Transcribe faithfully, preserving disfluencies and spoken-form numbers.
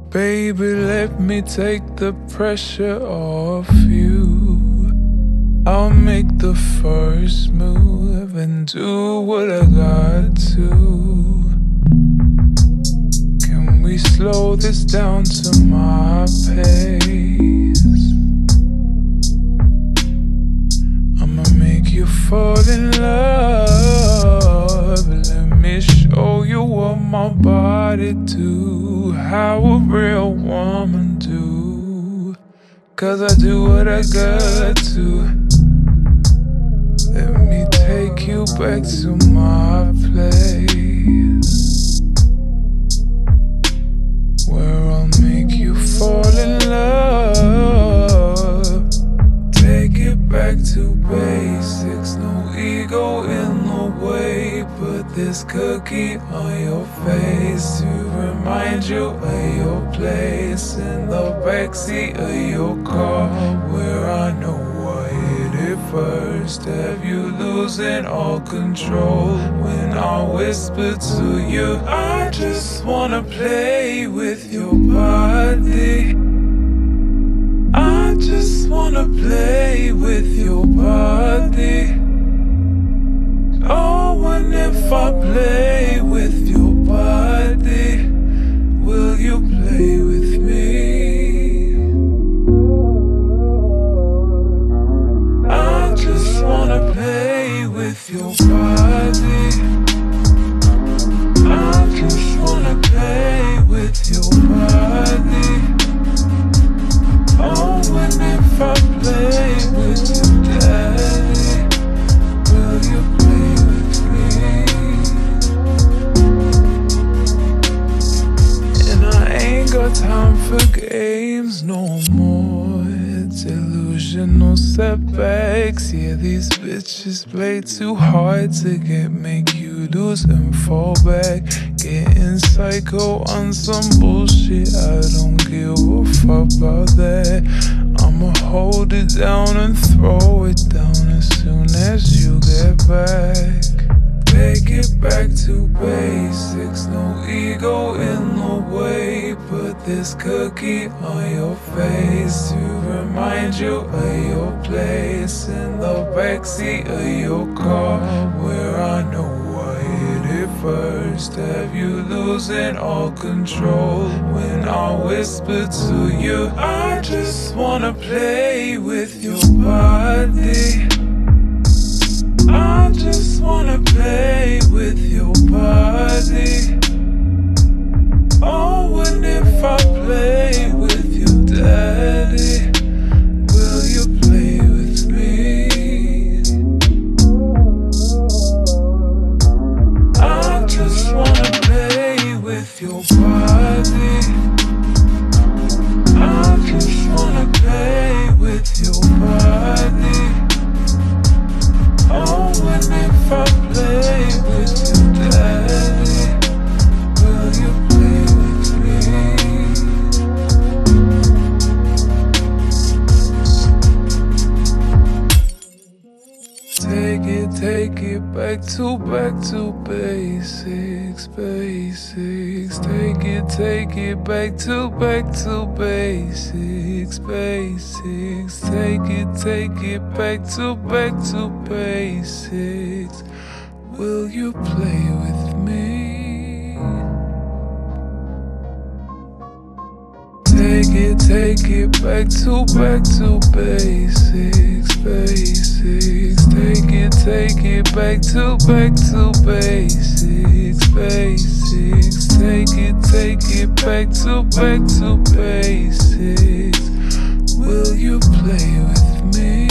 Baby, let me take the pressure off you. I'll make the first move and do what I got to. Can we slow this down to my pace? I'ma make you fall in love. Let me show you what my body do, how a real woman do. Cause I do what I got to. Let me take you back to my place, where I'll make you fall in love. Take it back to basics, no ego in the way. Put this cookie on your face to remind you of your place in the backseat of your car, where I know I hit it first. Have you losing all control when I whisper to you? I just wanna play with your body. I just wanna play with your body. Oh, and if I play with your body, will you play with me? I just wanna play with your body. I just wanna play with your body. Oh, and if I play with your daddy, will you play with me? And I ain't got time for games no more. Delusional setbacks. Yeah, these bitches play too hard to get, make you lose and fall back. Getting psycho on some bullshit, I don't give a fuck about that. I'ma hold it down and throw it down as soon as you get back. Take it back to basics, no ego in the way. Put this cookie on your face to remind you of your place in the backseat of your car, where I know I hit it first. Have you losing all control when I whisper to you? I just wanna play with your body. I just wanna play with your body. Oh, and if I play with your daddy, will you play with me? I just wanna play with your body. I just wanna play with your body. Oh, and if I play with your daddy, will you play with me? Take it, take it back to, back to basics, basics. Take it, take it back to, back to basics, basics. Take it, take it back to, back to basics. Will you play with me? Take it, take it back to, back to basics, basics. Take it, take it back to, back to basics, basics. Take it, take it back to, back to basics. Will you play with me?